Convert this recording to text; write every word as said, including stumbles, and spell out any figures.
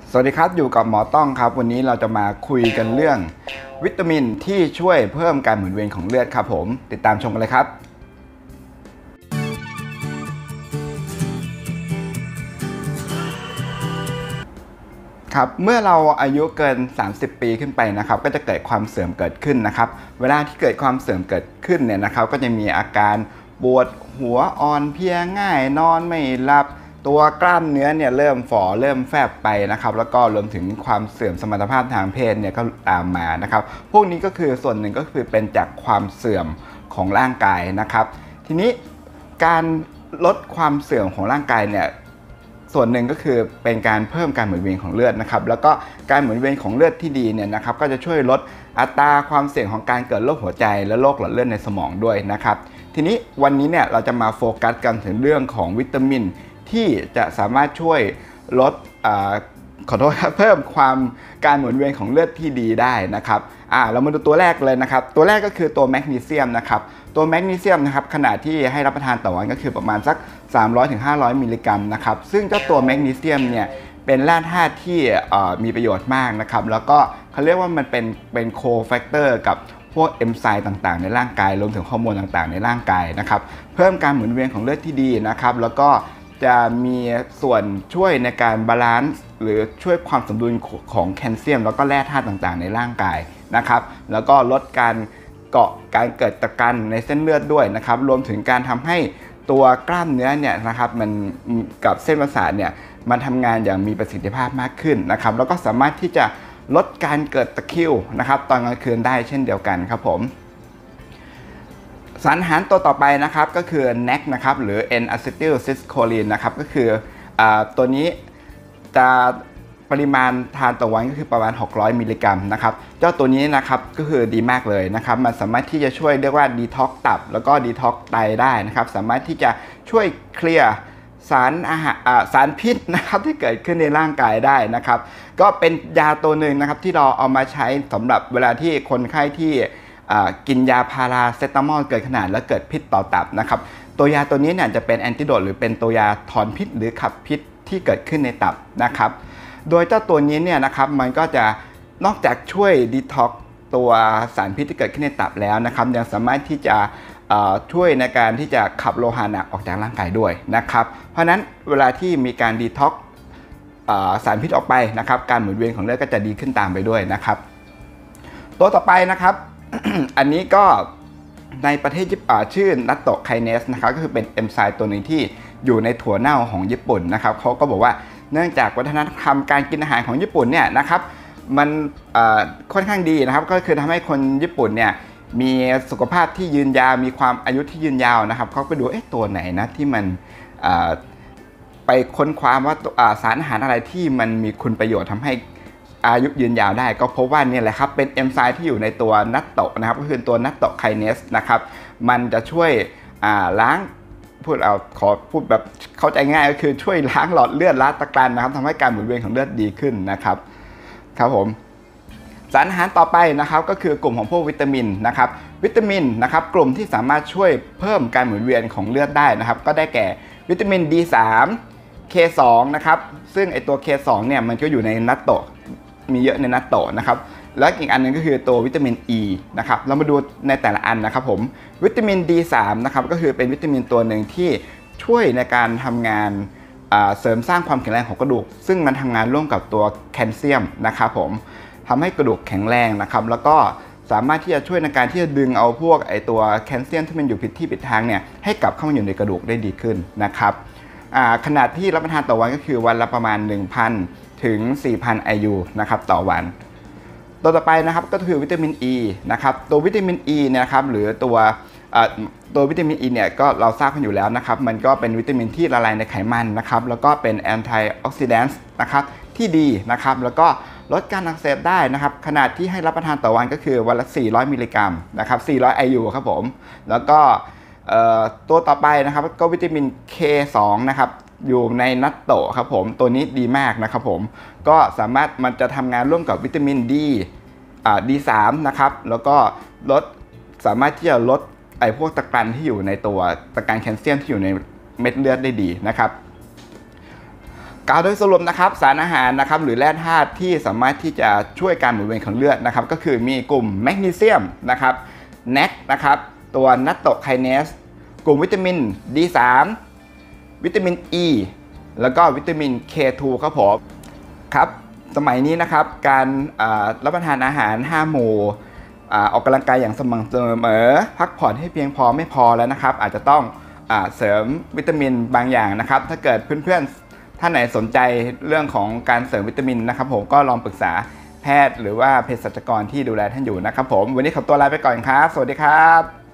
สวัสดีครับอยู่กับหมอต้องครับวันนี้เราจะมาคุยกันเรื่องวิตามินที่ช่วยเพิ่มการหมุนเวียนของเลือดครับผมติดตามชมกันเลยครับครับเมื่อเราอายุเกินสามสิบปีขึ้นไปนะครับก็จะเกิดความเสื่อมเกิดขึ้นนะครับเวลาที่เกิดความเสื่อมเกิดขึ้นเนี่ยนะครับก็จะมีอาการปวดหัวอ่อนเพลียง่ายนอนไม่หลับตัวกล้ามเนื้อเนี่ยเริ่มฝ่อเริ่มแฟบไปนะครับแล้วก็รวมถึงความเสื่อมสมรรถภาพทางเพศเนี่ยก็ตามมานะครับพวกนี้ก็คือส่วนหนึ่งก็คือเป็นจากความเสื่อมของร่างกายนะครับทีนี้การลดความเสื่อมของร่างกายเนี่ยส่วนหนึ่งก็คือเป็นการเพิ่มการหมุนเวียนของเลือดนะครับแล้วก็การหมุนเวียนของเลือดที่ดีเนี่ยนะครับก็จะช่วยลดอัตราความเสี่ยงของการเกิดโรคหัวใจและโรคหลอดเลือดในสมองด้วยนะครับทีนี้วันนี้เนี่ยเราจะมาโฟกัสกันถึงเรื่องของวิตามินที่จะสามารถช่วยลดขอโทษครับเพิ่มความการหมุนเวียนของเลือดที่ดีได้นะครับอ่าเรามาดูตัวแรกเลยนะครับตัวแรกก็คือตัวแมกนีเซียมนะครับตัวแมกนีเซียมนะครับขนาดที่ให้รับประทานต่อวันก็คือประมาณสักสามร้อยถึงห้าร้อยมิลลิกรัมนะครับซึ่งเจ้าตัวแมกนีเซียมเนี่ยเป็นแร่ธาตุที่มีประโยชน์มากนะครับแล้วก็เขาเรียกว่ามันเป็นเป็นโคแฟกเตอร์กับพวกเอนไซม์ต่างๆในร่างกายรวมถึงฮอร์โมนต่างๆในร่างกายนะครับเพิ่มการหมุนเวียนของเลือดที่ดีนะครับแล้วก็จะมีส่วนช่วยในการบาลานซ์หรือช่วยความสมดุลของแคลเซียมแล้วก็แร่ธาตุต่างๆในร่างกายนะครับแล้วก็ลดการเกาะการเกิดตะกันในเส้นเลือดด้วยนะครับรวมถึงการทำให้ตัวกล้ามเนื้อเนี่ยนะครับมันกับเส้นประสาทเนี่ยมันทำงานอย่างมีประสิทธิภาพมากขึ้นนะครับแล้วก็สามารถที่จะลดการเกิดตะคริวนะครับตอนกลางคืนได้เช่นเดียวกันครับผมสารอาหารตัวต่อไปนะครับก็คือ เอ็น เอ ซี นะครับหรือ เอ็น อะซิทิลซิสโคลีนนะครับก็คืออตัวนี้จะปริมาณทานต่อวันก็คือประมาณหกร้อยมิลลิกรัมนะครับเจ้าตัวนี้นะครับก็คือดีมากเลยนะครับมันสามารถที่จะช่วยเรียกว่าดีท็อกตับแล้วก็ดีท็อกไตได้นะครับสามารถที่จะช่วยเคลียร์สารอาหารสารพิษนะครับที่เกิดขึ้นในร่างกายได้นะครับก็เป็นยาตัวหนึ่งนะครับที่เราเอามาใช้สำหรับเวลาที่คนไข้ที่กินยาพาราเซตามอลเกินขนาดและเกิดพิษต่อตับนะครับตัวยาตัวนี้เนี่ยจะเป็นแอนติโดตหรือเป็นตัวยาถอนพิษหรือขับพิษที่เกิดขึ้นในตับนะครับโดยเจ้าตัวนี้เนี่ยนะครับมันก็จะนอกจากช่วยดีท็อกตัวสารพิษที่เกิดขึ้นในตับแล้วนะครับยังสามารถที่จะช่วยในการที่จะขับโลหะหนักออกจากร่างกายด้วยนะครับเพราะฉะนั้นเวลาที่มีการดีท็อกสารพิษออกไปนะครับการหมุนเวียนของเลือดก็จะดีขึ้นตามไปด้วยนะครับตัวต่อไปนะครับ อันนี้ก็ในประเทศญี่ปุ่นชื่อนัตโตไคเนสนะครับก็คือเป็นเอนไซม์ตัวหนึ่งที่อยู่ในถั่วเน่าของญี่ปุ่นนะครับเขาก็บอกว่าเนื่องจากวัฒนธรรมการกินอาหารของญี่ปุ่นเนี่ยนะครับมันค่อนข้างดีนะครับก็คือทำให้คนญี่ปุ่นเนี่ยมีสุขภาพที่ยืนยาวมีความอายุที่ยืนยาวนะครับเขาไปดูเอ๊ะตัวไหนนะที่มันไปค้นคว้าว่าสารอาหารอะไรที่มันมีคุณประโยชน์ทำให้อายุยืนยาวได้ก็พบว่านี่แหละครับเป็นเอนไซม์ที่อยู่ในตัวนัตโตะนะครับก็คือตัวนัตโตไคเนสนะครับมันจะช่วยล้างพูดเอาขอพูดแบบเข้าใจง่ายก็คือช่วยล้างหลอดเลือดล้างตะกรันนะครับทำให้การหมุนเวียนของเลือดดีขึ้นนะครับครับผมสารอาหารต่อไปนะครับก็คือกลุ่มของพวกวิตามินนะครับวิตามินนะครับกลุ่มที่สามารถช่วยเพิ่มการหมุนเวียนของเลือดได้นะครับก็ได้แก่วิตามิน ดี สาม เค สอง นะครับซึ่งไอตัว เค สอง เนี่ยมันก็อยู่ในนัตโตะมีเยอะในนัตโตะนะครับแล้วอีกอันนึงก็คือตัววิตามิน อี นะครับเรามาดูในแต่ละอันนะครับผมวิตามิน ดี สาม นะครับก็คือเป็นวิตามินตัวหนึ่งที่ช่วยในการทำงานเสริมสร้างความแข็งแรงของกระดูกซึ่งมันทำงานร่วมกับตัวแคลเซียมนะครับผมทำให้กระดูกแข็งแรงนะครับแล้วก็สามารถที่จะช่วยในการที่จะดึงเอาพวกไอตัวแคลเซียมที่มันอยู่ผิดที่ผิดทางเนี่ยให้กลับเข้ามาอยู่ในกระดูกได้ดีขึ้นนะครับขนาดที่รับประทานต่อวันก็คือวันละประมาณ หนึ่งพัน ถึง สี่พัน ไอ ยู นะครับต่อวันตัวต่อไปนะครับก็คือวิตามิน E นะครับตัววิตามิน E เนี่ยครับหรือตัวตัววิตามิน E เนี่ยก็เราทราบกันอยู่แล้วนะครับมันก็เป็นวิตามินที่ละลายในไขมันนะครับแล้วก็เป็นแอนตี้ออกซิแดนต์นะครับที่ดีนะครับแล้วก็ลดการอักเสบได้นะครับขนาดที่ให้รับประทานต่อวันก็คือวันละสี่ร้อยมิลลิกรัมนะครับสี่ร้อย ไอ ยู ครับผมแล้วก็ตัวต่อไปนะครับก็วิตามิน เค สอง นะครับอยู่ในนัตโตะครับผมตัวนี้ดีมากนะครับผมก็สามารถมันจะทำงานร่วมกับวิตามิน D อ่า ดี สาม นะครับแล้วก็ลดสามารถที่จะลดไอ้พวกตะกรันที่อยู่ในตัวตะกรันแคลเซียมที่อยู่ในเม็ดเลือดได้ดีนะครับกล่าวโดยสรุปนะครับสารอาหารนะครับหรือแร่ธาตุที่สามารถที่จะช่วยการหมุนเวียนของเลือดนะครับก็คือมีกลุ่มแมกนีเซียมนะครับ เอ็น เอ ซี นะครับตัวนัตโตไคเนสกลุ่มวิตามิน ดี สาม วิตามิน E แล้วก็วิตามิน เค ทู ครับผมครับสมัยนี้นะครับการรับประทานอาหารห้าหมู่ออกกำลังกายอย่างสม่ำเสมอพักผ่อนให้เพียงพอไม่พอแล้วนะครับอาจจะต้องเสริมวิตามินบางอย่างนะครับถ้าเกิดเพื่อนๆท่านไหนสนใจเรื่องของการเสริมวิตามินนะครับผมก็ลองปรึกษาแพทย์หรือว่าเภสัชกรที่ดูแลท่านอยู่นะครับผมวันนี้ขอตัวลาไปก่อนครับสวัสดีครับ